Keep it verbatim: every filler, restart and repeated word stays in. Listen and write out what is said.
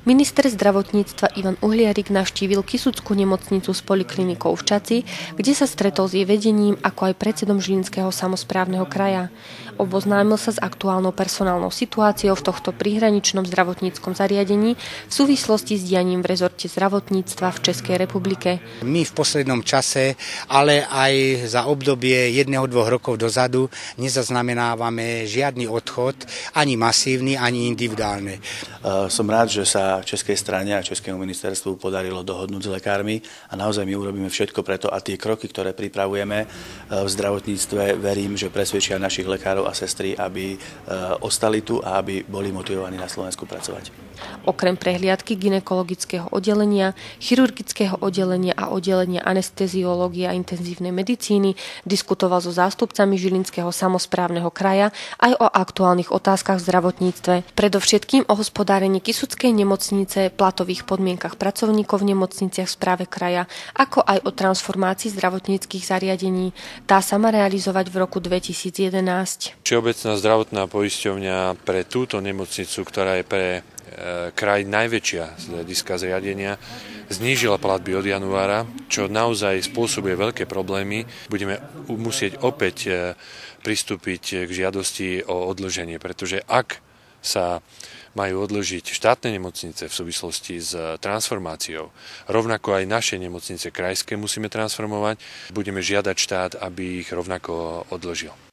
Minister zdravotníctva Ivan Uhliarik navštívil Kysuckú nemocnicu s poliklinikou v Čaci, kde sa stretol s jej vedením, ako aj predsedom Žilinského samosprávneho kraja. Oboznámil sa s aktuálnou personálnou situáciou v tohto prihraničnom zdravotníckom zariadení v súvislosti s dianím v rezorte zdravotníctva v Českej republike. My v poslednom čase, ale aj za obdobie jedného, dvoch rokov dozadu nezaznamenávame žiadny odchod, ani masívny, ani individuálny. Som rád, že sa českej strane a českému ministerstvu podarilo dohodnúť s lekármi a naozaj my urobíme všetko preto a tie kroky, ktoré pripravujeme v zdravotníctve, verím, že presvedčia našich lekárov a sestry, aby ostali tu a aby boli motivovaní na Slovensku pracovať. Okrem prehliadky gynekologického oddelenia, chirurgického oddelenia a oddelenia anesteziológie a intenzívnej medicíny diskutoval so zástupcami Žilinského samosprávneho kraja aj o aktuálnych otázkach v zdravotníctve, predovšetkým o hospodárení Kysuckej nemocnice, platových podmienkach pracovníkov v nemocniciach v správe kraja, ako aj o transformácii zdravotníckych zariadení. Tá sa má realizovať v roku dvetisíc jedenásť. Všeobecná zdravotná poisťovňa pre túto nemocnicu, ktorá je pre kraj najväčšia z hľadiska zriadenia, znížila platby od januára, čo naozaj spôsobuje veľké problémy. Budeme musieť opäť pristúpiť k žiadosti o odloženie, pretože ak sa majú odložiť štátne nemocnice v súvislosti s transformáciou, rovnako aj naše nemocnice krajské musíme transformovať, budeme žiadať štát, aby ich rovnako odložil.